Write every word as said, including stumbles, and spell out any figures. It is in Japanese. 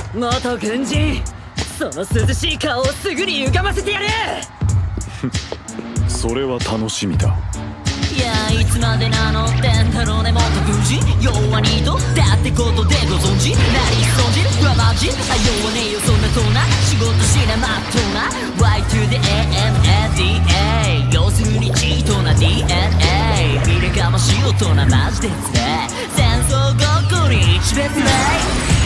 元軍人、その涼しい顔をすぐに歪ませてやる。 それは楽しみだ。 いやいつまで名乗ってんだろうね元軍人。弱にとだってことでご存知。何損じるはマジ。あ弱ねえよそんなとな仕事しなまっとうな Y to the A M A D A 要するにチートな ディーエヌエー 未練がましい大人マジでつれ戦争ごっこに一別ね。